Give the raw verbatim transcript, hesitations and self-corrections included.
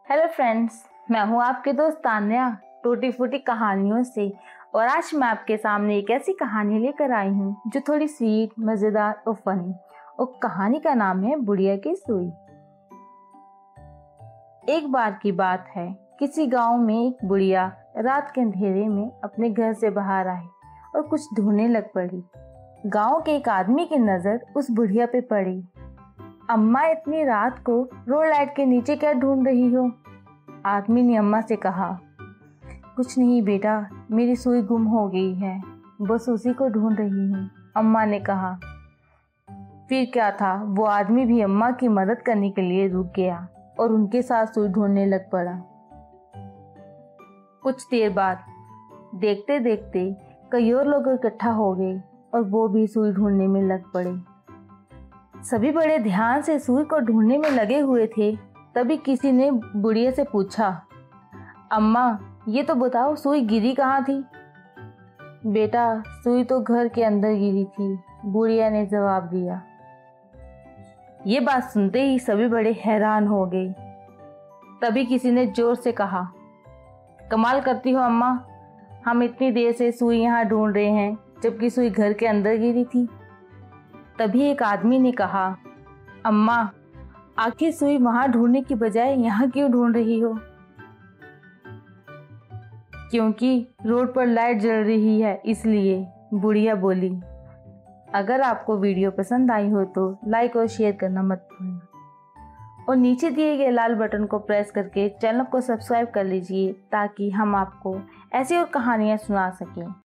Hello friends, मैं हूँ आपके दोस्त तान्या टूटी फूटी कहानियों से। और आज मैं आपके सामने एक ऐसी कहानी लेकर आई हूँ जो थोड़ी स्वीट, मज़ेदार और फनी। और कहानी का नाम है बुढ़िया की सुई। एक बार की बात है, किसी गांव में एक बुढ़िया रात के अंधेरे में अपने घर से बाहर आई और कुछ ढूंढने लग पड़ी। गांव के एक आदमी की नज़र उस बुढ़िया पे पड़ी। अम्मा, इतनी रात को रोड लाइट के नीचे क्या ढूंढ रही हो? आदमी ने अम्मा से कहा। कुछ नहीं बेटा, मेरी सुई गुम हो गई है, बस उसी को ढूंढ रही हूँ, अम्मा ने कहा। फिर क्या था, वो आदमी भी अम्मा की मदद करने के लिए रुक गया और उनके साथ सुई ढूंढने लग पड़ा। कुछ देर बाद देखते देखते कई और लोग इकट्ठा हो गए और वो भी सुई ढूंढने में लग पड़े। सभी बड़े ध्यान से सुई को ढूंढने में लगे हुए थे। तभी किसी ने बुढ़िया से पूछा, अम्मा, ये तो बताओ सुई गिरी कहाँ थी? बेटा, सुई तो घर के अंदर गिरी थी, बुढ़िया ने जवाब दिया। ये बात सुनते ही सभी बड़े हैरान हो गए। तभी किसी ने जोर से कहा, कमाल करती हो अम्मा, हम इतनी देर से सुई यहाँ ढूंढ रहे हैं जबकि सुई घर के अंदर गिरी थी। तभी एक आदमी ने कहा, अम्मा, आखिर सुई वहां ढूंढने की बजाय यहाँ क्यों ढूंढ रही हो? क्योंकि रोड पर लाइट जल रही है, इसलिए, बुढ़िया बोली। अगर आपको वीडियो पसंद आई हो तो लाइक और शेयर करना मत भूलना और नीचे दिए गए लाल बटन को प्रेस करके चैनल को सब्सक्राइब कर लीजिए ताकि हम आपको ऐसी और कहानियाँ सुना सकें।